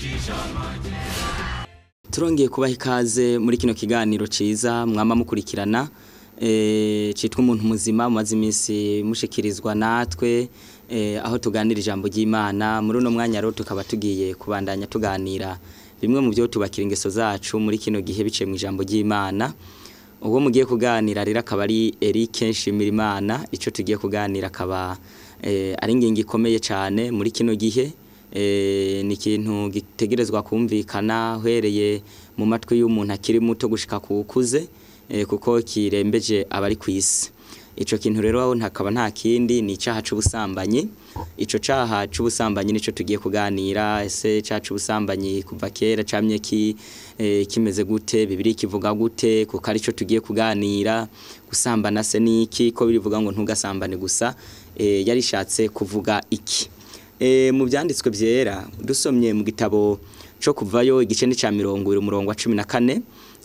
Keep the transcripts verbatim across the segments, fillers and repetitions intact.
turongeye kubaha ikaze muri kino kiganiro ciza mwama mukurikirana eh citwa umuntu muzima mumaze iminsi mushikirizwa natwe eh aho tuganira ijambo ry'Imana muri uno mwanya rero tukaba tugiye kubandanya tuganira bimwe mu byo tubakira ingeso zacu muri kino gihe bice mu ijambo ry'Imana. Ubwo mugiye kuganira rero akaba ari Eric Nshimirimana, ico tugiye kuganira akaba eh ari ingingo ikomeye cyane muri kino gihe. Eh ni kintu gitegerezwa kumvikana hereye mu matwi y'umuntu akiri muto gushika kukuze eh, kuko kirembeje abari kwisi. Ico kintu rero aho ntakaba nta kindi ni icaha c'ubusambanyi. Ico caha c'ubusambanyi nico tugiye kuganira, ese caha c'ubusambanyi kuva kera camye ki eh, kimeze gute, Bibiri kivuga gute, kuko ari cyo tugiye kuganira. Gusambana se niki, ko birivuga ngo ntugasambane gusa, eh, yarishatse kuvuga iki. E, mu byanditswe byera dusomye mu gitabo cyo kuvayo igice ni ca mirongo ibiri umurongo wa cumi na kane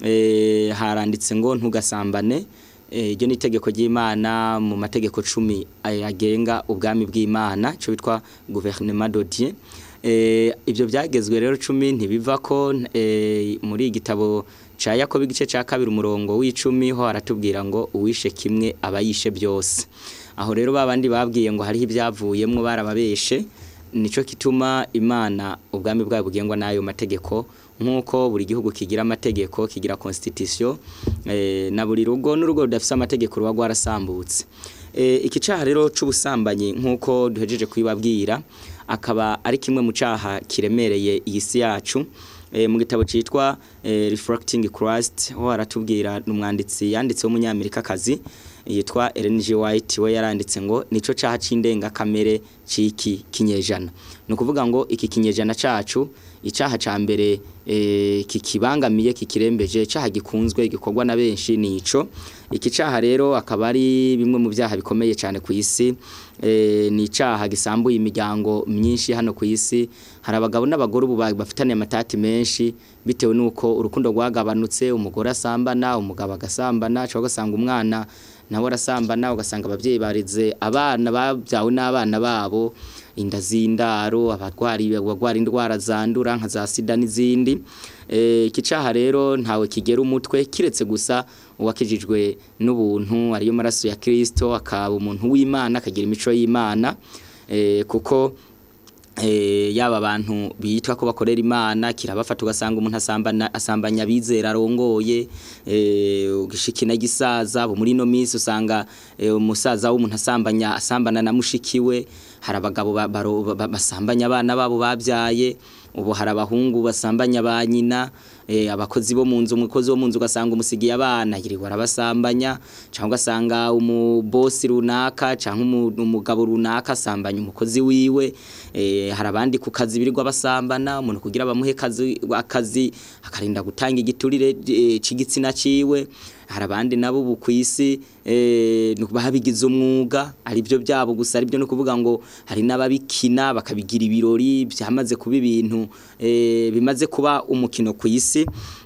e, haranditse ngo ntugasambane. Iryo e, ni itegeko ry'Imana mu mategeko cumi agenga ubwami bw'Imana, cyo bitwa gouvernement de Dieu. E, ibyo byagezwe rero cumi ntibiva ko e, muri igitabo ca Yakobo igice ca kabiri umurongo w'icumi ho aratubwira ngo uwishe kimwe abayishe byose. Aho rero babandi babwiye ngo hariho ibyavuyemwo barababeshe, nico kituma Imana ubwami bwayo bugengwa nayo mategeko, nkuko buri gihugu kigira amategeko, kigira constitution eh, na buri rugo n'urugo rudafise amategeko ruba rwarasambutse. Eh, iki caha rero c'ubusambanyi nkuko duhejeje kwibabwira akaba ari kimwe mu caha kiremereye iyisi yacu. E, mu gitabo citwa e, Reflecting Christ ho aratubwira n'umwanditsi yanditse w'umunyamerika kazi yitwa Ellen G. White, we yaranditse ngo nico caha c'indenga kamere ciki kinyejana. No kuvuga ngo iki kinyejana cacu icaha ca mbere e, kikibangamiye kikirembeje caha gikunzwe gikorwa na benshi nico. Iki caha rero akaba ari bimwe mu byaha bikomeye cyane ku isi. E, ni caha gisambuye imiryango myinshi hano ku isi. Hari abagabo n'abagore ubu bafitanye amatati menshi bitewe nuko urukundo rwagabanutse, umugore asambana, umugabo agasambana, cyo gasanga umwana nawe arasambana, ugasanga abavyeyi barize abana babyawe n'abana babo, inda zindaro, abarwari bagwara indwara zandura nka za sida n'izindi. Eh iki caha rero ntawe kigera umutwe kiretse gusa uwakijijwe n'ubuntu ariyo maraso ya Kristo, akaba umuntu w'Imana akagira imico y'Imana. Eh kuko eh yaba abantu bitwa ko bakorera Imana kirabafata ugasanga umuntu asambana asambanya bizera arongoye eh ugishikina gisaza bo muri no minsi usanga eh, umusaza w'umuntu asambanya asambana na mushikiwe. Hari abagabo basambanya abana babo babyaye, ubu hari abahungu basambanya ba nyina. E, abakozi bo munzu umukozi wo munzu ugasanga umusigiye abana yirirwa arabasambanya, cyangwa ugasanga umubosi runaka cyangwa umugabo runaka asambanya umukozi wiwe. E, hari abandi ku kazi birirwa basambana, umuntu kugira bamuhe kazi akazi akarinda gutanga igiturire e, c'igitsina ciwe. Hari abandi nabo bukwisi eh babigize umwuga ari byo byabo gusa, ari byo no kuvuga ngo hari nababikina bakabigira ibirori byamaze kuba ibintu eh bimaze kuba umukino kwisi.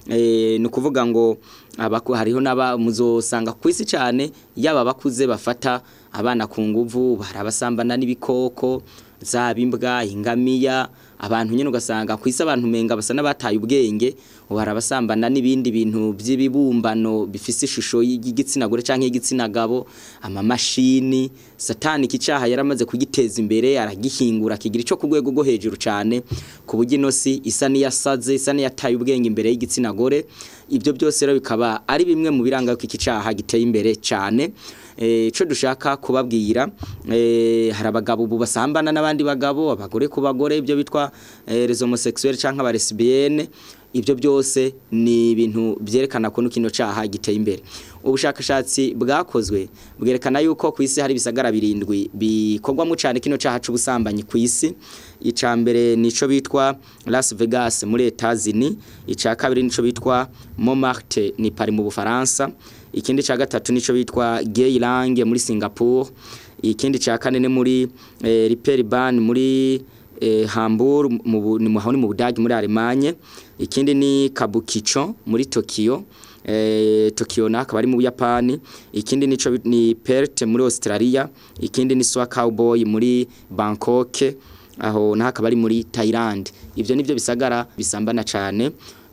Eh no kuvuga ngo abako hariho naba muzosanga kwisi cyane yaba bakuze bafata abana ku nguvu, barabasambana n'ibikoko zabimbwa ingamiya. Abantu nyene ugasanga kwisa abantu menga basa nabataye ubwenge, barabasambana n'ibindi bintu by'ibibumbano bifise ishusho y'igitsina gore canke y'igitsina gabo, ama mashini. Satani kicaha yaramaze kugiteza imbere, aragihingura kigira ico kugwego go hejuru cyane ku buryo inosi isa ni yasaze, isa ni yataye ubwenge imbere y'igitsina gore. Ibyo byose rero bikaba ari bimwe mu biranga ko iki caha giteye imbere cyane. Eh cyo dushaka kubabwira eh hari abagabo basambana n'abandi bagabo, abagore ku bagore, ibyo bitwa eh, les homosexuels canke aba lesbienne. Ibyo byose ni ibintu byerekana ko kino caha giteye imbere. Ubushakashatsi bwakozwe bwerekana yuko ku isi hari bisagara birindwi bikorwa mu cyane kino caha c'ubusambanyi ku isi. Ica mbere nico bitwa Las Vegas muri Etats-Unis, ica kabiri nico bitwa Montmartre ni Paris mu Bufaransa, ikindi ca gatatu nico bitwa Geylang muri Singapore, ikindi ca kane ne muri eh, Reeperbahn muri eh, Hamburg mu ni mu Budagi muri Allemagne, ikindi ni Kabukicho muri Tokyo eh Tokyo naka bari mu Buyapani, ikindi nico ni Perth muri Australia, ikindi ni Swa Cowboy muri Bangkok, aho naho akaba ari muri Thailand. Ivyo nivyo bisagara bisambana cyane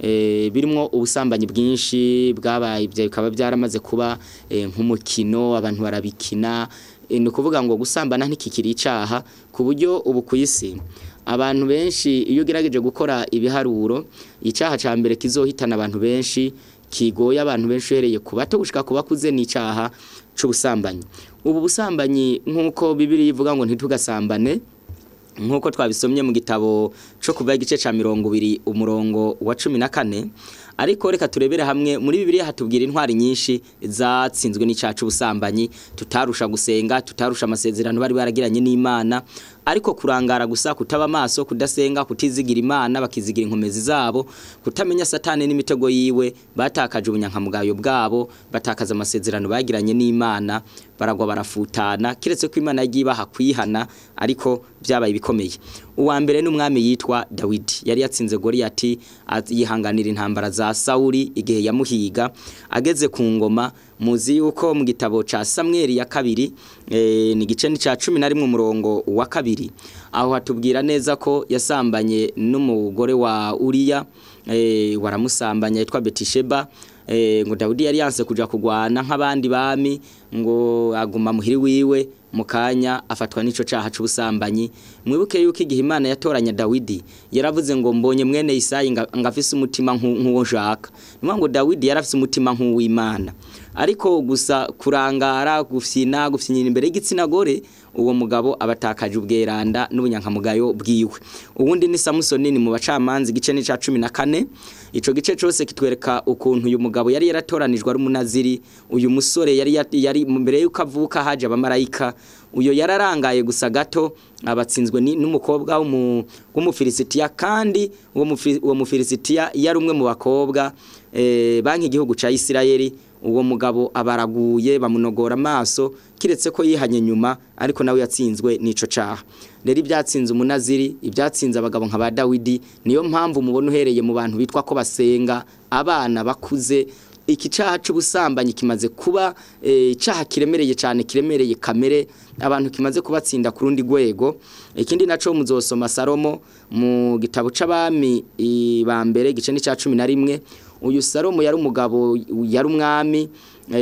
eh birimo ubusambanyi bwinshi bwabaye, ibyo bikaba byaramaze kuba eh, nk'umukino abantu barabikina. E, ni kuvuga ngo gusambana ntikikiri icaha ku buryo ubu kuyisi abantu benshi iyo gerageje gukora ibiharuro icaha ca mbere kizohitana abantu benshi kigoye abantu benshi hereye ku bato gushika kuba kuze ni icaha c'ubusambanyi. Ubu busambanyi nkuko Bibiliya ivuga ngo ntitugasambane, nkuko twabisomye mu gitabo cyo kuva igice ca mirongo ibiri umurongo wa cumi na kane. Ariko reka turebere hamwe muri Bibiliya hatubwira intwari nyinshi zatsinzwe n'icacu ubusambanyi, tutarusha gusenga, tutarusha amasezerano bari baragiranye n'Imana, ariko kurangara gusa, kutaba maso, kudasenga, kutizigira Imana bakizigira inkomezi zabo, kutamenya Satani n'imitego yiwe, batakaje ubunyankamugayo bwabo, batakaza amasezerano bagiranye n'Imana, baragwa barafutana, kiretse ko Imana yagiye baha kwihana, ariko byabaye bikomeye. Uwa mbere n'umwami yitwa Dawidi, yari yatsinze Goliyati yihanganira intambara za Sauli igihe yamuhiga. Ageze ku ngoma, muzi yuko mu gitabo ca Samuel ya kabiri e, ni gice ni ca cumi na rimwe umurongo wa kabiri, aho hatubwira neza ko yasambanye n'umugore wa Uriya, e, waramusambanya yitwa Betisheba. E, ngo Dawidi yari yanse kuja kugwana nk'abandi bami, ngo aguma muhiri wiwe, mukanya afatwa n'ico caha c'ubusambanyi. Mwibuke yuko igihe Imana yatoranya Dawidi yaravuze ngo mbonye mwene Isayi ngafise umutima nk'uwo nshaka. Numa ngo Dawidi yarafise umutima nk'uw'Imana, ariko gusa kurangara, gufyina gufyinyira imbere y'igitsina gore, uwo mugabo abatakaje ubweranda n'ubunyankamugayo bwiwe. Ubundi ni Samusoni ni mu bacamanzi gice ni ca cumi na kane. Ico gice cose kitwereka ukuntu uyu mugabo yari yaratoranijwe ari umunaziri. Uyu musore yari yari mbere yuko avuka haje abamarayika. Uyo yararangaye gusa gato abatsinzwe n'umukobwa w'umufilisitiya, kandi uwo mufilisitiya yari umwe mu bakobwa eh, banki igihugu ca Isirayeli. Uwo mugabo abaraguye bamunogora amaso, kiretse ko yihanye nyuma, ariko nawe yatsinzwe n'ico caha. Rero ibyatsinze umunaziri, ibyatsinze abagabo nka ba Dawidi, niyo mpamvu mubona uhereye mu bantu bitwa ko basenga, abana bakuze, iki caha c'ubusambanyi kimaze kuba icaha e, kiremereye cyane, kiremereye kamere, abantu kimaze kubatsinda ku rundi rwego. Ikindi naco muzosoma Salomo mu gitabo c'abami ba mbere gice ni ca cumi na rimwe. Uyu Salomo yari umugabo, yari umwami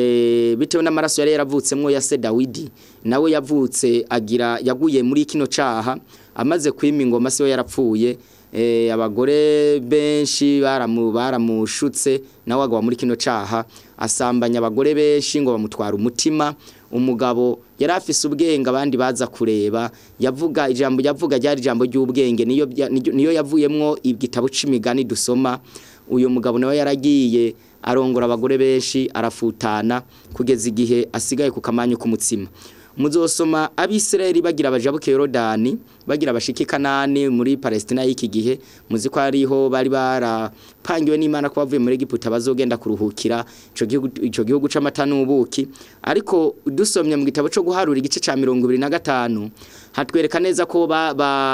e, bitewe n'amaraso yari yaravutsemwo ya se Dawidi. Nawe yavutse agira yaguye muri kino caha, amaze kwima ingoma se yarapfuye. E, abagore benshi baramu baramushutse, nawe agwa muri kino caha, asambanya abagore benshi ngo bamutwara umutima. Umugabo yari afise ubwenge abandi baza kureba, yavuga ijambo yavuga ryari ijambo ry'ubwenge, niyo niyo yavuyemwo igitabo c'imigani dusoma. Uyo mugabo nawe yaragiye arongora abagore benshi, arafutana kugeza igihe asigaye ku kamanyu k'umutsima. Muzosoma Abisirayeli bagira abajabuke Yorodani, bagira abashiki Kanani muri Palestina y'iki gihe, muzi ko ariho bari barapangiwe n'Imana ko bavuye muri Egiputa bazogenda kuruhukira ico gihugu ico gihugu c'amata n'ubuki. Ariko dusomye mu gitabo cyo guharura igice ca mirongo ibiri na gatanu hatwereka neza ko ba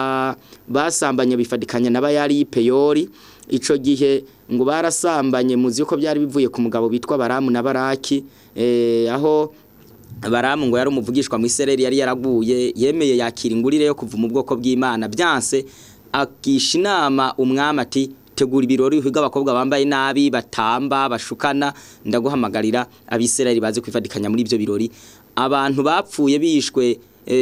basambanye bifadikanya n'abayari Peyori. Ico gihe ngo barasambanye, muzi ko byari bivuye ku mugabo bitwa Baramu na Baraki, eh, aho Baramu ngo yari umuvugishwa mu Isirayeli, yari yaraguye, yemeye yakira ingurire yo kuva mu bwoko bw'Imana, byanse akisha inama umwami ati tegura ibirori uhiga abakobwa bambaye nabi, batamba, bashukana, ndaguhamagarira Abisirayeli baze kwifadikanya muri ibyo birori. Abantu bapfuye bishwe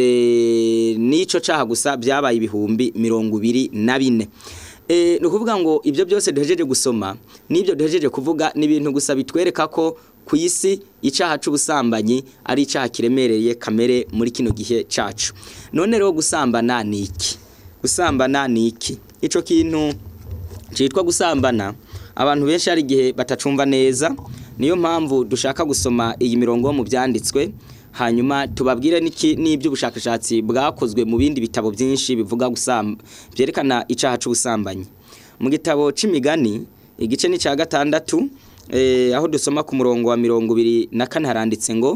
e, nico caha gusa byabaye ibihumbi mirongo ibiri na bine. E, nukuvuga ngo ibyo byose duhejeje gusoma nibyo duhejeje kuvuga ni ibintu gusa bitwereka ko ku isi icaha c'ubusambanyi ari icaha kiremereye kamere muri kino gihe cacu. None rero gusambana ni iki? Gusambana ni iki? Ico kintu citwa gusambana abantu benshi ari gihe batacumva neza, niyo mpamvu dushaka gusoma iyi mirongo mu byanditswe, hanyuma tubabwire niki n'ibyo ubushakashatsi bwakozwe mu bindi bitabo byinshi bivuga gusamba byerekana icaha c'ubusambanyi. Mu gitabo c'imigani igice ni ca gatandatu, eh, aho dusoma ku murongo wa mirongo ibiri na kane haranditse ngo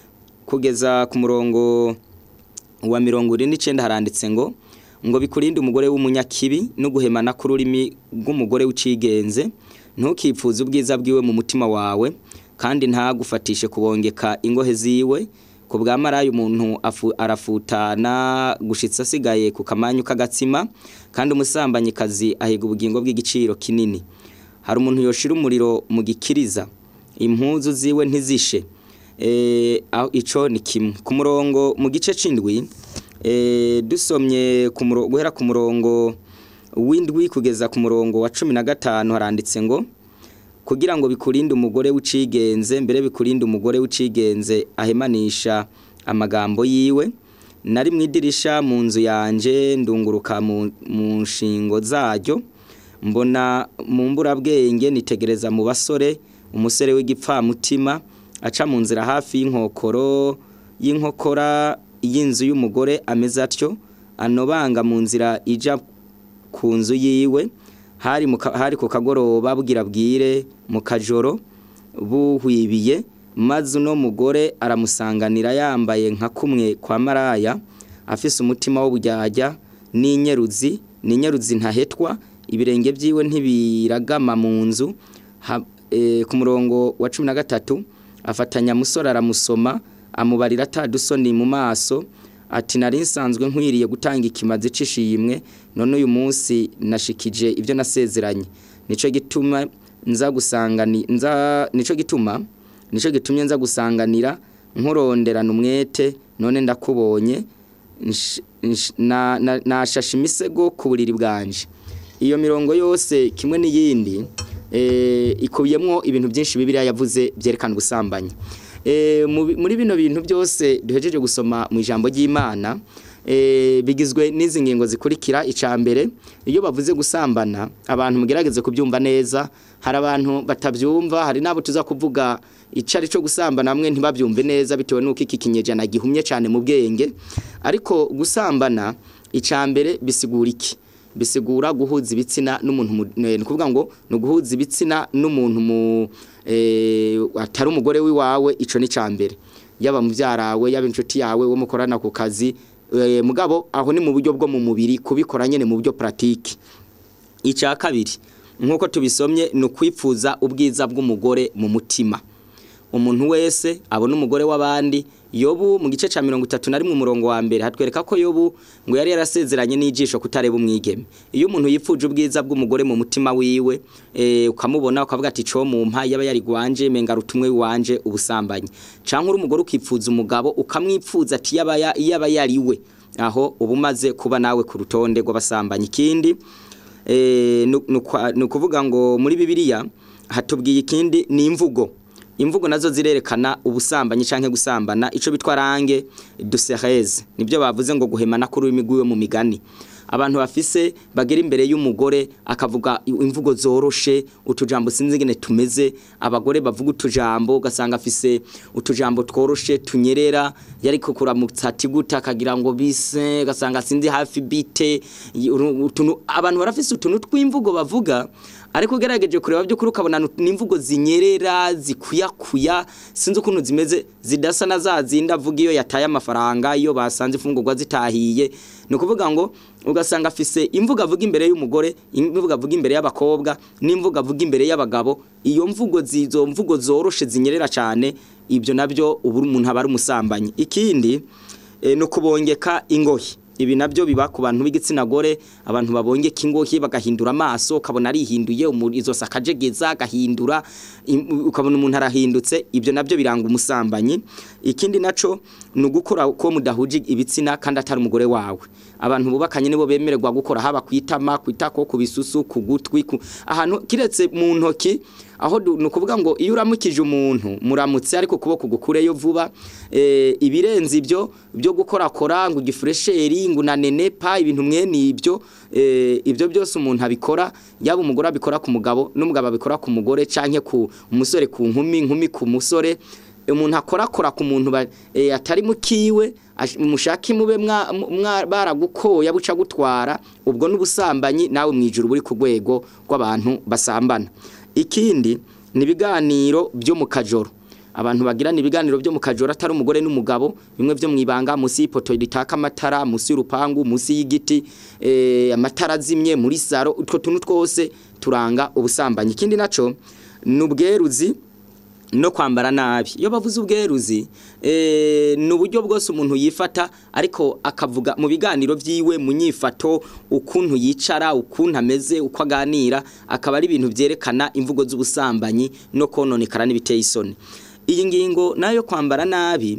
kugeza ku murongo wa mirongo ine n'icenda haranditse ngo ngo bikurinde umugore w'umunyakibi no guhemana kururimi rw'umugore w'icigenze, ntukipfuze ubwiza bwiwe mu mutima wawe, kandi ntagufatishe kubongeka ingohe ziwe, ku bwa maraya umuntu arafutana gushitsa asigaye ku kamanyu k'agatsima kandi umusambanyi-kazi ahiga ubugingo bw'igiciro kinini. Hari umuntu yoshira umuriro mu gikiriza impuzu ziwe ntizishe. Eh ico ni kimwe. Ku murongo mu gice c'indwi eh dusomye ku murongo guhera ku murongo w'indwi kugeza ku murongo wa cumi na gatanu haranditse ngo kugira ngo bikurinde umugore w'icigenze mbere bikurinde umugore w'icigenze ahemanisha amagambo yiwe. Nari mwidirisha mu nzu yanje ndunguruka mu nshingo zaryo mbona mu mburabwenge nitegereza mu basore umusore w'igipfamutima aca mu nzira hafi y'inkokoro y'inkokora y'inzu y'umugore ameze atyo anobanga mu nzira ija ku nzu yiwe. Hari hari ku kagoroba bugira bwire mu kajoro buhwibiye maze uno mugore aramusanganira yambaye nka kumwe kwa maraya afise umutima wo bujyajya n'inyeruzi n'inyeruzi ntahetwa ibirenge byiwe ntibiragama mu nzu. E, ku murongo wa cumi na gatatu afatanya musore aramusoma amubarira atadusoni mu maso ati nari nsanzwe nkwiriye gutanga ikimazi cishimwe none uyu munsi nashikije ibyo nasezeranye. Nico gituma nza gusangani nza nico gituma nico gitumye nza gusanganira nkuronderana umwete none ndakubonye na nashasha imisego ku buriri bwanje. Iyo mirongo yose kimwe n'iyindi eh ikubiyemwo ibintu byinshi Bibiliya yavuze byerekana ubusambanyi. Eh muri bino bintu byose duhejeje gusoma mu ijambo ry'Imana eh bigizwe n'izi ngingo zikurikira. Icambere iyo bavuze gusambana abantu mugerageze kubyumva neza. Hari abantu batabyumva, hari nabo tuza kuvuga icari cyo gusambana amwe ntibabyumve neza bitewe nuko iki kinyejana gihumye cyane mu bwenge. Ariko gusambana icambere bisigura iki? Bisigura guhuza ibitsina n'umuntu ni kuvuga ngo no guhuza ibitsina n'umuntu mu eh atari umugore wiwawe. Ico ni cambere yaba muvyarawe yaba inshuti yawe wo mukorana ku kazi e, mugabo aho ni mu buryo bwo mu mubiri kubikora nyene mu buryo pratique. Ica kabiri nkuko tubisomye no kwipfuza ubwiza bw'umugore mu mutima. Umuntu wese abona umugore w'abandi. Yobu mu gice ca mirongo itatu na rimwe umurongo wa mbere hatwereka ko Yobu ngo yari yarasezeranye n'ijisho kutareba umwigeme. Iyo umuntu yipfuje ubwiza bw'umugore mu mutima wiwe eh ukamubona ukavuga ati co mu mpa yaba yari gwanje menga rutumwe wanje ubusambanyi. Canke uri umugore ukipfuza umugabo ukamwipfuza ati yaba yaba yariwe aho ubumaze kuba nawe ku rutonde rw'abasambanyi. Ikindi eh no kuvuga ngo muri Bibiliya hatubwiye ikindi ni imvugo. Imvugo nazo zirerekana ubusambanyi canke gusambana. Ico bitwa range dusereze nibyo bavuze ngo guhemana kuri imigwiwe mu migani. Abantu bafise bagera imbere y'umugore akavuga imvugo zoroshe utujambo sinzi ngene tumeze. Abagore bavuga utujambo ugasanga afise utujambo tworoshe tunyerera yari kokura mu tsati guta akagira ngo bise ugasanga sinzi hafi bite utuntu. Abantu barafise utuntu tw'imvugo bavuga ariko gerageje kureba byo kuri ukabona n'imvugo zinyerera zikuyakuya sinzi ukuntu zimeze zidasa na zazinda avuga iyo yataye amafaranga iyo basanze ifungurwa zitahiye. No kuvuga ngo ugasanga afise imvuga avuga imbere y'umugore, imvuga avuga imbere y'abakobwa n'imvuga avuga imbere y'abagabo. Iyo mvugo zizo mvugo zoroshe zinyerera cyane ibyo nabyo uburi umuntu aba ari umusambanyi. Ikindi e, no kubongeka ingohi. Ibi nabyo biba ku bantu b'igitsina gore. Abantu babongeka ingohi bagahindura amaso ukabona arihinduye izo sakajegeza agahindura ukabona umuntu arahindutse. Ibyo nabyo biranga umusambanyi. Ikindi naco no gukora ko mudahuje ibitsina kandi atari umugore wawe. Abantu bubakanye nibo bemererwa gukora haba kwitama kwitako kubisusu kugutwi ku ahantu kiretse mu ntoki aho no kuvuga ngo iyo uramukije umuntu muramutse ariko kuboko gukureyo vuba. E, ibirenze ibyo byo gukora kora ngo gifresheri ngo nanenepa ibintu mwene ibyo e, ibyo byose umuntu abikora yaba umugore abikora ku mugabo n'umugabo abikora ku mugore canke ku umusore ku nkumi nkumi ku musore. Umuntu akora kora ku muntu e, atari mukiwe mushaki mube mwa baragukoya buca gutwara ubwo n'ubusambanyi nawe mwijuru buri ku rwego rw'abantu basambana. Ikindi ni biganiro byo mu kajoro. Abantu bagirana ibiganiro byo mu kajoro atari umugore n'umugabo bimwe byo mwibanga musi ipoto ritaka amatara musi y'urupangu musi y'igiti eh amatara zimye muri saro utwo tuntu twose turanga ubusambanyi. Ikindi naco nubweruzi no kwambara nabi. Iyo bavuze ubweruzi eh n'uburyo bwose umuntu yifata ariko akavuga mu biganiro vyiwe mu nyifato ukuntu yicara ukuntu ameze uko aganira akaba ari ibintu vyerekana imvugo z'ubusambanyi no kononekara n'ibiteye isoni. Iyi ngingo nayo kwambara nabi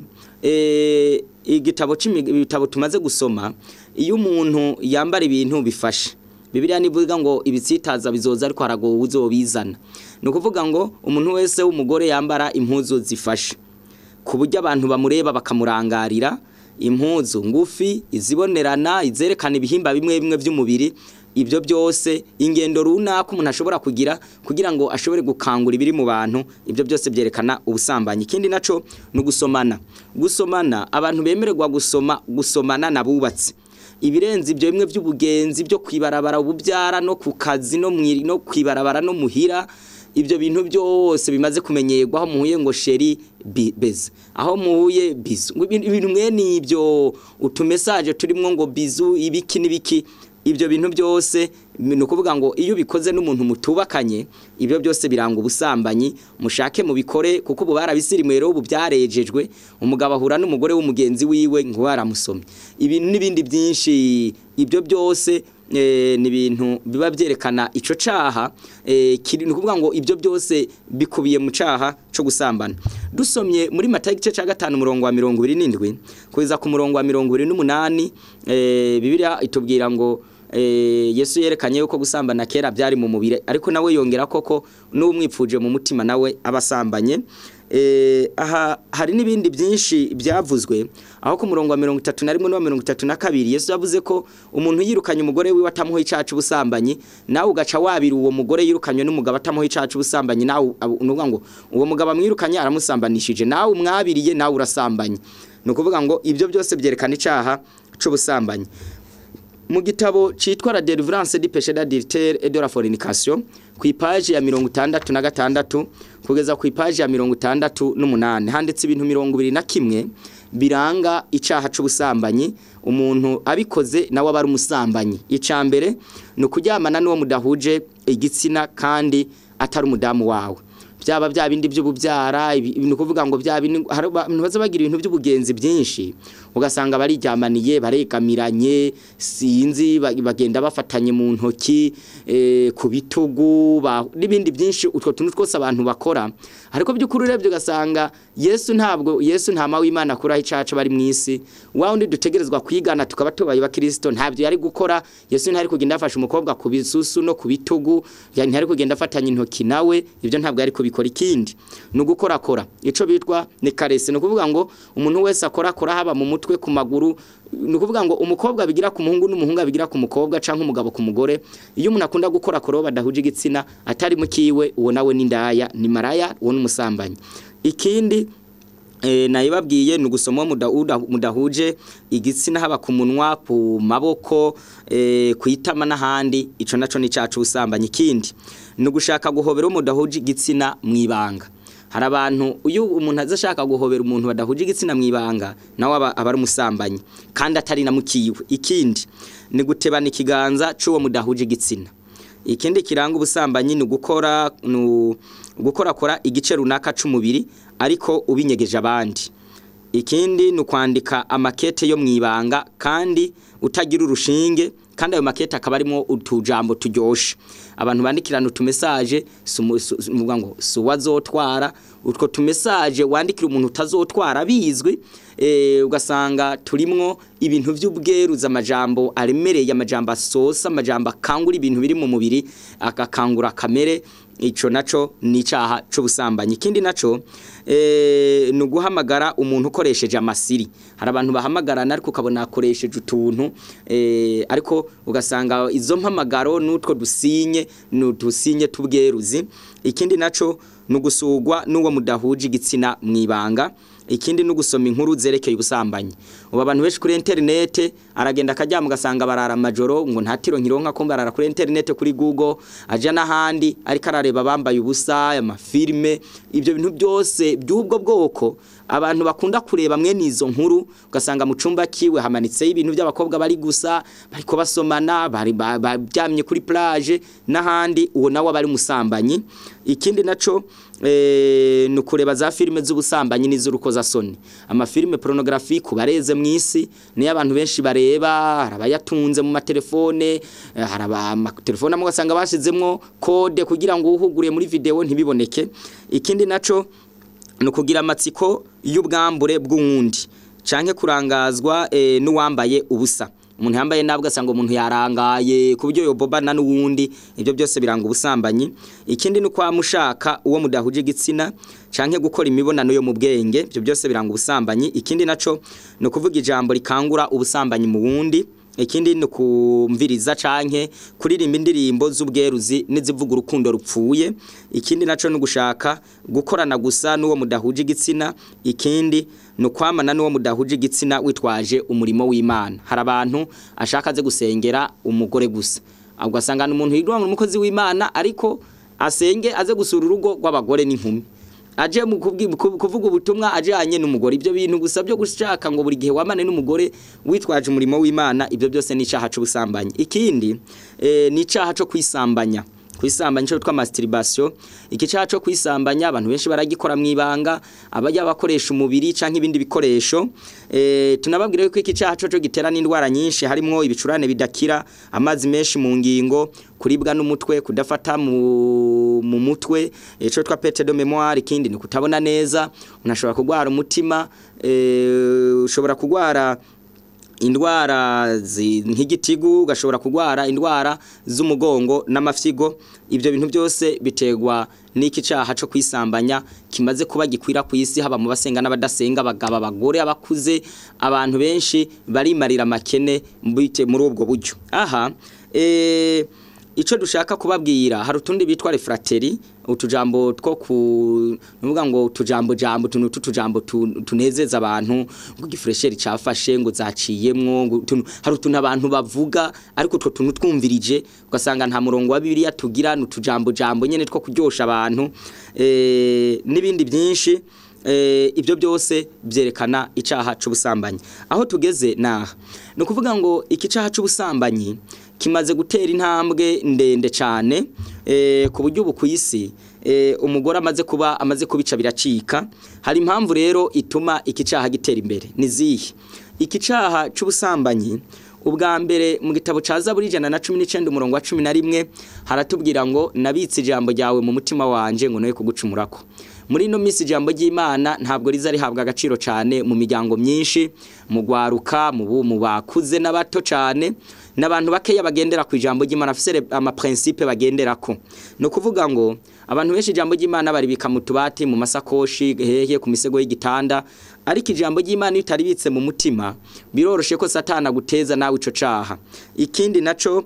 eh igitabo c'ibitabo tumaze gusoma iyo umuntu yambara ibintu bifashe Bibiliya nivuga ngo ibitsitaza bizoza ariko harago uzobizana. No kuvuga ngo umuntu wese w'umugore yambara impuzu zifashe ku buryo abantu bamureba bakamurangarira, impuzu ngufi izibonerana izerekana ibihimba bimwe bimwe by'umubiri. Ibyo byose ingendo runaka umuntu ashobora kugira kugira ngo ashobore gukangura ibiri mu bantu, ibyo byose byerekana ubusambanyi. Ikindi naco no gusomana gusomana abantu bemererwa gusoma gusomana nabubatse ibirenze ibyo bimwe by'ubugenzi byo kwibarabara ububyara no ku kazi no mwiri no kwibarabara no muhira. Ibyo bintu byose bimaze kumenyerwa aho muhuye ngo sheri beze aho muhuye bizu ibintu mwene ibyo utumesaje turimwo ngo bizu ibiki nibiki. Ibyo bintu byose no kuvuga ngo iyo bikoze n'umuntu mutubakanye ibyo byose biranga ubusambanyi. Mushake mu bikore kuko ubu barabisirimwe rero ubu byarejejwe umugabo ahura n'umugore w'umugenzi wiwe ngo baramusomye ibintu n'ibindi byinshi. Ibyo byose eh ni ibintu biba byerekana ico caha eh kiri no kuvuga ngo ibyo byose bikubiye mu caha cyo gusambana. Dusomye muri Matayo igice ca gatanu umurongo wa mirongo ibiri n'indwi kugeza ku murongo wa mirongo ibiri n'umunani eh Bibiliya itubwira ngo Eh Yesu yerekanye yuko gusambana kera byari mu mubire ariko nawe yongera koko n'umwipfuje mu mutima nawe abasambanye. Eh aha hari nibindi byinshi byavuzwe aho ku murongo wa mirongo itatu na rimwe no mirongo itatu na kabiri Yesu yavuze ko umuntu yirukanye umugore wiwe atamuho icacu busambanyi nawe ugaca wabira uwo mugore yirukanywe n'umugabo atamuho icacu busambanyi nawe nuvuga ngo uwo mugabo amwirukanye aramusambanishije nawe umwabiriye nawe urasambanye. No kuvuga ngo ibyo byose byerekana icaha cyo busambanyi. Mu gitabo citwa La Délivrance du péché d'adultère et de la fornication ku page ya mirongo itandatu na gatandatu kugeza ku page ya mirongo itandatu n'umunani handitse ibintu mirongo ibiri na kimwe biranga icaha c'ubusambanyi umuntu abikoze nawe abari umusambanyi. Icambere no kuryamana n'uwo mudahuje igitsina kandi atari umudamu wawe. Byaba bya bindi by'ububyara ibintu kuvuga ngo bya bintu baza bagira ibintu by'ubugenzi byinshi ugasanga barijyamaniye barekamiranye sinzi bagenda bafatanye mu ntoki eh ku bitugu n'ibindi byinshi utwo tuntu twose abantu bakora. Ariko by'ukuri urebye ugasanga Yesu ntabwo Yesu ntama w'Imana kuraho icaca bari mwisi wa undi dutegerezwa kwigana tukaba tubaye ba Kristo ntabyo yari gukora. Yesu ntari kugenda afasha umukobwa ku bisusu no ku bitugu yani ntari kugenda afatanye intoki nawe ibyo ntabwo yari kubikora. Ikindi no gukora kora ico bitwa ne caresse no kuvuga ngo umuntu wese akora kora haba mu mutwe ku maguru. No kuvuga ngo umukobwa bigira ku muhungu n'umuhungu bigira ku mukobwa canke umugabo ku mugore. Iyo umuntu akunda gukora kora badahuje igitsina atari mukiwe uwo nawe n'indaya ni maraya uwo n'umusambanyi. Ikindi eh nayibabwiye no gusoma mudauda mudahuje igitsina haba ku munwa ku maboko eh kwitama n'ahandi ico naco ni cacu usambanye. Ikindi no gushaka guhobera umudahuje igitsina mwibanga. Hari abantu uyu umuntu azashaka guhobera umuntu badahuje igitsina mwibanga nawe aba ari umusambanyi kandi atari namukiwe. Ikindi ni gutebana ikiganza c'uwo mudahuje igitsina. Ikindi kiranga ubusambanyi ni gukora no gukora kora igice runaka c'umubiri ariko ubinyegeje abandi. Ikindi ni kwandika amakete yo mwibanga kandi utagira urushinge kandi ayo makete akaba arimo utujambo turyoshe. Abantu bandikirana utumesaje muvuga ngo suwazotwara utwo tumesaje wandikira umuntu utazotwara bizwe eh ugasanga turimwo ibintu by'ubweruza amajambo aremereye amajambo asosa amajambo akangura ibintu biri mu mubiri akakangura kamere. Ico naco ni icaha c'ubusambanyi. Ikindi naco eh no guhamagara umuntu ukoresheje amasiri. Hari abantu bahamagarana ariko ukabona akoresheje utuntu eh ariko ugasanga izo mpamagaro n'utwo dusinye n'udusinye tubweruzi. Ikindi naco no gusugwa n'uwo mudahuje igitsina mwibanga. Ikindi no gusoma inkuru zerekeye ubusambanyi. Ubu abantu benshi kuri internet aragenda akaryama ugasanga barara amajoro ngo ntatiro nkironka ko barara kuri internet kuri Google aja n'ahandi ariko arareba bambaye ubusa amafilme ibyo bintu byose by'ubwo bwoko abantu bakunda kureba mwe nizo nkuru ugasanga mu cumba kiwe hamanitse ibintu by'abakobwa bari gusa bariko basomana bari baryamye kuri plage n'ahandi uwo nawe bari musambanyi. Ikindi naco eh no kureba za filme z'ubusambanyi n'izurukoza soni amafilme pornographique bareze mwisi ni abantu benshi bareba harabayatunze mu matelefone haraba amatelefone amwe gasanga bashizemwo code kugira ngo uhugure muri video ntibiboneke. Ikindi naco no kugira amatsiko y'ubwambure bw'uwundi canke kurangazwa e, n'uwambaye ubusa umuntu yambaye nabwo asanga umuntu yarangaye kubyo yobobana n'uwundi ibyo byose biranga ubusambanyi. Ikindi no kwa mushaka uwo mudahuje igitsina canke gukora imibonano yo mu bwenge ibyo byose biranga ubusambanyi. Ikindi naco no kuvuga ijambo rikangura ubusambanyi mu wundi. Ikindi no kumviriza canke kuririmba indirimbo z'ubweruzi n'izivuga urukundo rupfuye. Ikindi naco no gushaka gukorana gusa n'uwo mudahuje igitsina. Ikindi no kwamana n'uwo mudahuje igitsina witwaje umurimo w'Imana. Hari abantu ashaka ze gusengera umugore gusa agasanga n'umuntu yitwa umukozi w'Imana ariko asenge aze gusura urugo rw'abagore n'inkumi aje mu kuvuga ubutumwa ajanye n'umugore. Ibyo bintu gusa byo gushaka ngo buri gihe wamane n'umugore witwaje umurimo w'Imana ibyo byose ni icaha cyo busambanya. Ikindi eh, ni icaha cyo kwisambanya kwisambanya cyo twa masturbation. Iki caha cyo kwisambanya abantu benshi baragikora mwibanga abajya bakoresha umubiri canke ibindi bikoresho. Eh tunababwire ko iki caha cyo gitera n'indwara nyinshi harimo ibicurane bidakira amazi menshi mu ngingo kuribwa n'umutwe kudafata mu mu mutwe eco twa perte de mémoire. Ikindi ni kutabona neza unashobora kugwara umutima eh ushobora kugwara indwara nk'igitigu gashobora kugwara indwara z'umugongo n'amafyigo. Ibyo bintu byose bitegwa n'iki caha cyo kwisambanya kimaze kuba gikwira ku isi haba mu basenga n'abadasenga bagaba abagore abakuze abantu benshi barimarira makene mbite muri ubwo buryo. Aha eh ico dushaka kubabwira hari utundi bitwa refrateri utujambo two ku nuvuga ngo utujambo jambo tunu tutujambo tunezeza abantu ngo gifresheri cafashe ngo zaciyemwo hari utuntu abantu bavuga ariko two tuntu twumvirije ugasanga nta murongo wa Bibiliya tugira n'utujambo jambo nyene two kuryosha abantu eh nibindi byinshi. Eh ibyo byose byerekana icaha c'ubusambanyi. Aho tugeze naha no kuvuga ngo iki caha c'ubusambanyi kimaze gutera intambwe ndende cyane eh ku buryo bukuyisi eh umugore amaze kuba amaze kubica biracika. Hari impamvu rero ituma iki caha gitera imbere nizihe. Iki caha c'ubusambanyi ubwa mbere mu gitabo ca Zaburi ijana na cumi n'icenda umurongo wa cumi na rimwe haratubwira ngo nabitse ijambo ryawe mu mutima wanje ngo noye kugucumurako. Muri no misi ijambo ry'Imana ntabwo riza rihabwa agaciro cyane mu miryango myinshi mu gwaruka mu mu bakuze n'abato cyane n'abantu bakeya bagendera ku ijambo ry'Imana afise ama principe bagenderako. No kuvuga ngo abantu benshi ijambo ry'Imana bari bikamutubati mu masakoshi hehe ku misego y'igitanda ariko ijambo ry'Imana itaribitse mu mutima biroroshe ko Satana guteza nawe ico caha. Ikindi naco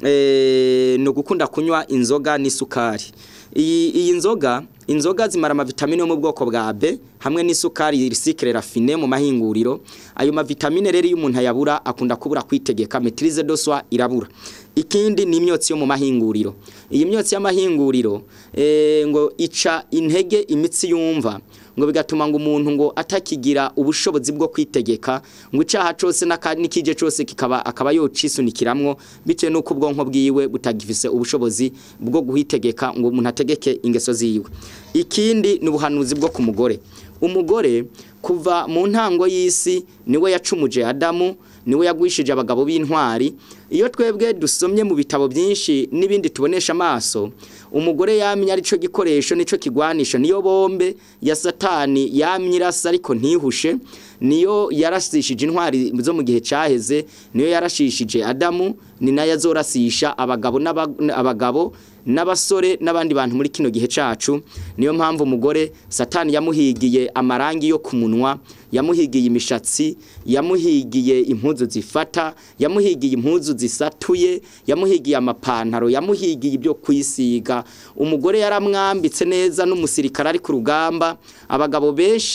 eh no gukunda kunywa inzoga n'isukari. Iyi inzoga inzoga zimara ama vitamine yo mu bwoko bwa B hamwe n'isukari recycle rafine mu mahinguriro. Ayo ma vitamine rero iyo umuntu ayabura akunda kubura kwitegeka maîtrise de soi irabura. Ikindi ni imyotsi yo mu mahinguriro. Iyi myotsi y'amahinguriro eh ngo ica intege imitsi yumva ngo bigatuma ngo umuntu ngo atakigira ubushobozi bwo kwitegeka ngo icaha cose n'ikije cose kikaba akaba yocisunikiramwo bite nuko ubwonko bwiwe butagifise ubushobozi bwo guhitegeka ngo umuntu ategeke ingeso ziwe. Ikindi n'ubuhanuzi bwo ku mugore. Umugore kuva mu ntango y'isi niwe yacumuje Adamu niwe yagwishije abagabo b'intwari. Iyo twebwe dusomye mu bitabo byinshi nibindi tubonesha amaso umugore yamye ari cyo gikoresho nico kigwanisha niyo bombe ya Satani yamyirasa ariko ntihushe niyo yarasishije intwari zo mu gihe caheze niyo yarashishije Adamu ni nayo azorasisha abagabo n'abagabo n'abasore n'abandi bantu muri kino gihe cacu. Niyo mpamvu umugore Satani yamuhigiye amarangi yo kumunwa yamuhigiye imishatsi yamuhigiye impuzu zifata yamuhigiye impuzu zisatuye yamuhigiye amapantaro yamuhigiye ibyo kwisiga. Umugore yaramwambitse neza n'umusirikare ari ku rugamba abagabo benshi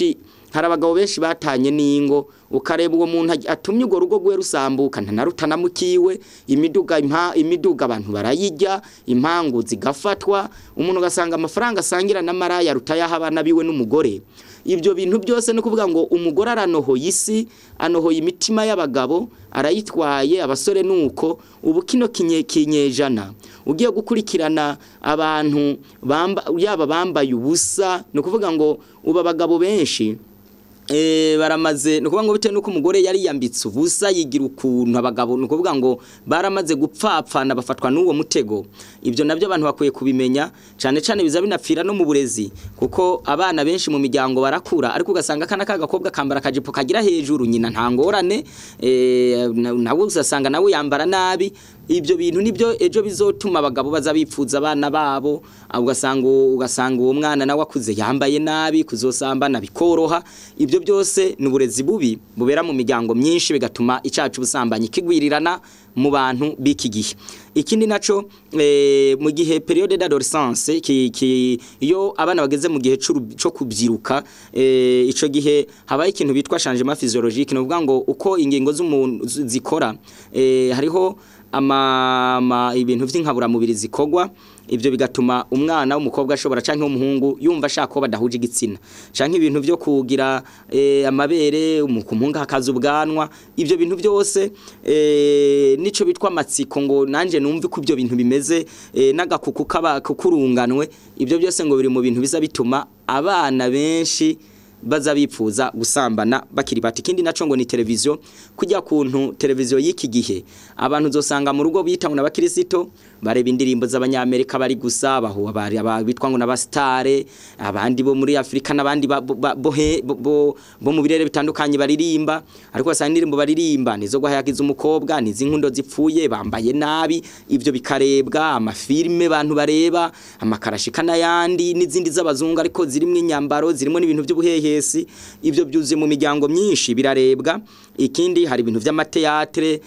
hari abagabo benshi batanye n'ingo ukareba uwo muntu atumye ugo rugo gwe rusambuka ntanarutana mukiwe imiduga impa imiduga abantu barayijya impangu zigafatwa umuntu gasanga amafaranga asangira na maraya rutayaha abana biwe n'umugore ibyo bintu byose no kuvuga ngo umugore aranoho yisi anoho imitima y'abagabo arayitwaye abasore nuko ubu kino kinye kinyejana ugiye gukurikirana abantu bamba yaba bambaye ubusa no kuvuga ngo uba abagabo benshi Eh baramaze no kuvuga ngo bite nuko umugore yari yambitse ubusa yigira ukuntu abagabo no kuvuga ngo baramaze gupfapfana bafatwa n'uwo mutego ibyo nabyo abantu bakwiye kubimenya cyane cyane biza binapfira no mu burezi kuko abana benshi mu miryango barakura ariko ugasanga kana kagakobwa kambara kajipo kagira hejuru nyina ntangorane eh nawe usasanga nawe yambara nabi ibyo bintu nibyo ejo bizotuma abagabo bazabipfuza abana babo ugasanga ugasanga uwo mwana nawe akuze yambaye nabi kuzosambana bikoroha ibyo byose n'uburezi bubi bubera mu miryango myinshi bigatuma icacu busambanyi kigwirirana mu bantu biki gihe ikindi naco e, mu gihe periode d'adolescence ki, ki iyo abana bageze mu gihe cyo kubyiruka e, ico gihe habaye ikintu bitwa changement physiologique no kuvuga ngo uko ingingo z'umuntu zikora e, hariho ama ibintu vy'inkabura mubiri zikogwa ibyo bigatuma umwana w'umukobwa ashobora canke umuhungu yumva ashaka ko badahuje igitsina canke ibintu byo kugira e, amabere umukumunga hakaza ubwanwa ibyo bintu byose e, nico bitwa matsiko ngo nanje numve ko ibyo bintu bimeze e, nagakuku kaba kukurunganwe ibyo byose ngo biri mu bintu biza bituma abana benshi baza bipfuza gusambana bakiri bati kindi naco ngo ni televiziyo kujya kuntu televiziyo y'iki gihe abantu zosanga mu rugo bita ngo n'abakirisito bareba indirimbo z'abanyamerika bari gusa baho abari abitwa ngo n'abastare abandi bo muri Afrika nabandi bo bo bo mu birere bitandukanye baririmba ariko asanga indirimbo baririmba nizo gwahayagiza umukobwa nizi nkundo zipfuye bambaye nabi ivyo bikarebwa amafilme bantu bareba amakarashikana yandi n'izindi z'abazungu ariko zirimwe inyambaro zirimo n'ibintu by'ubuhehe hesi ibyo byuze mu miryango myinshi birarebwa ikindi hari ibintu vy'amateatre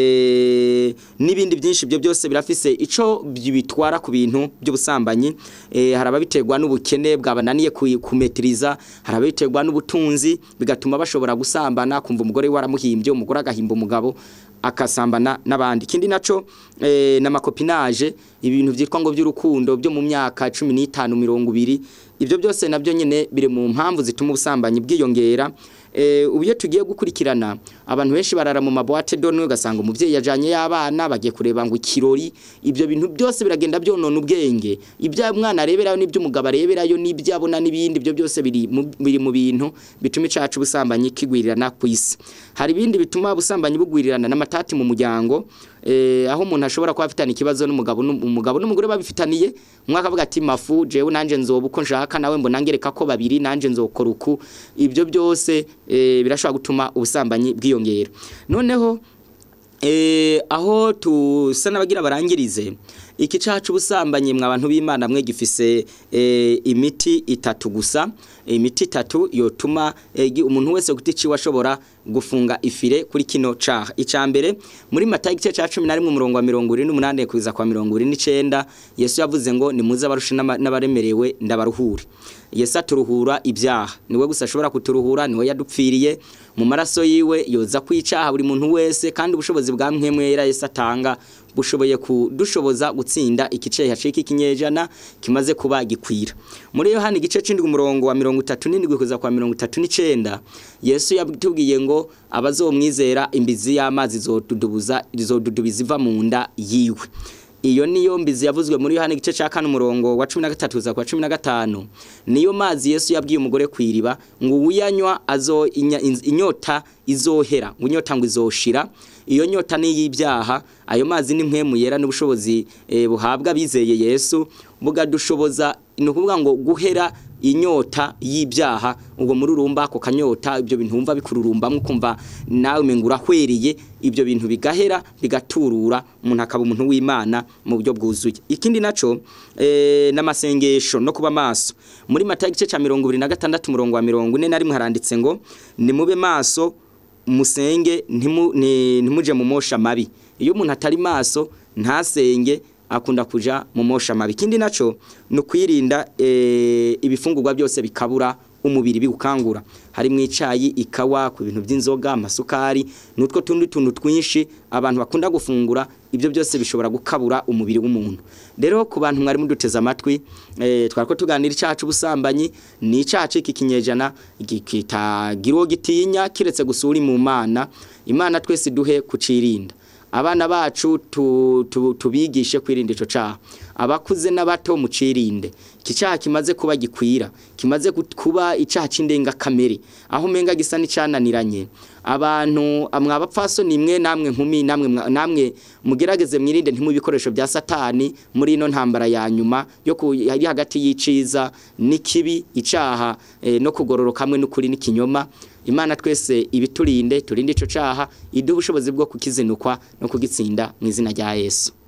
eh nibindi byinshi byo byose birafise ico bitwara ku bintu by'ubusambanyi eh harababiterwa n'ubukene bwabananiye kumetriza harababiterwa n'ubutunzi bigatuma bashobora gusambana kumva umugore waramuhimbye umugore agahimba umugabo akasambana nabandi kindi naco eh namakopinage ibintu vyitwa ngo by'urukundo byo mu myaka cumi n'itanu mirongo ibiri ibyo byose nabyo nyene biri mu mpamvu zituma ubusambanyi bwiyongera eh ubiye tugiye gukurikirana abantu benshi barara mu maboate donwe ugasanga umuvyeyi yajanye y'abana bagiye kureba ngo ikirori ibyo bintu byose biragenda byonona ubwenge ibya mwana areberayo n'ibyo umugabo areberayo n'ibyabona n'ibindi byo byose biri biri mu bintu bituma icacu busambanyi kigwirirana kwisi hari ibindi bituma busambanyi bugwirirana n'amatati mu muryango eh aho umuntu ashobora kuba afitana ikibazo n'umugabo n'umugabo n'umugore babifitaniye umwaka avuga ati mafu jewe nanje nzoba uko nshaka nawe mbona ngereka ko babiri nanje nzokora uku ibyo byose eh birashobora gutuma ubusambanyi bwiyongera noneho eh aho tusana bagira barangirize iki cacu busambanyi mwa abantu b'Imana mwe gifise e, imiti itatu gusa imiti itatu yotuma e, umuntu wese gutici washobora gufunga ifire kuri kino caha icambere muri Matayo igice ca cumi na rimwe umurongo wa mirongo ine n'umunani kuza kwa mirongo ine n'icenda Yesu yavuze ngo nimuze abarusha n'abaremerewe ndabaruhure Yesu aturuhura ibyaha niwe gusa ashobora kuturuhura niwe yadupfiriye mu maraso yiwe yoza kwicaha buri muntu wese kandi ubushobozi bwa mwemwera Yesu atanga bushoboye kudushoboza gutsinda ikice yacika ikinyejana kimaze kuba gikwira muri Yohana igice c'indwi umurongo wa mirongo itatu n'indwi kuza kwa mirongo itatu n'icenda Yesu yabitubwiye ngo abazomwizera imbizi y'amazi zodudubuza rizodudubiza iva mu nda yiwe iyo niyo mbizi yavuzwe muri Yohana igice ca kane umurongo wa cumi na gatatu za kwa cumi na gatanu niyo mazi Yesu yabwiye umugore kwiriba ngo uyanywa azo inya, inyota izohera ngo inyota ngo izoshira iyo nyota ni y'ibyaha ayo mazi ni mpwemu yera n'ubushobozi e, buhabwa bizeye Yesu bugadushoboza no kuvuga ngo guhera inyota y'ibyaha ubwo muri urumba ko kanyota ibyo bintu umva bikururumba mukumva nawe mengura hweriye ibyo bintu bigahera bigaturura umuntu akaba umuntu w'Imana mu buryo bwuzuye ikindi naco e, n'amasengesho no kuba maso muri Matayo igice ca mirongo ibiri na gatandatu umurongo wa mirongo ine na rimwe haranditse ngo nimube maso musenge ntimuje mu mosha mabi iyo umuntu atari maso ntasenge akunda kuja mu mosha mabi kindi naco no kwirinda e, ibifungurwa byose bikabura umubiri bigukangura harimo icayi ikawa ku bintu by'inzoga amasukari nutwo tundi tuntu twinshi abantu bakunda gufungura ibyo byose bishobora gukabura umubiri w'umuntu rero ku bantu mwari muduteza amatwi eh, twariko tuganira icacu busambanyi ni icacu iki kinyejana kitagiro gitinya kiretse gusura mu mana imana twese duhe kucirinda abana bacu tu, tu, tubigishe kwirinda ico caha abakuze n'abato mucirinde kicaha kimaze kuba gikwira kimaze kuba icaha c'indenga kamere aho menga gisa n'icananiranye abantu amwabapfaso nimwe namwe nkumi namwe namwe mugerageze mwirinde ntimu bikoresho bya satani muri ino ntambara ya nyuma yo yari hagati y'iciza n'ikibi icaha e, no kugororoka hamwe n'ukuri n'ikinyoma Imana twese ibiturinde turinde ico caha iduha ubushobozi bwo kukizinukwa no kugitsinda mu izina rya Yesu.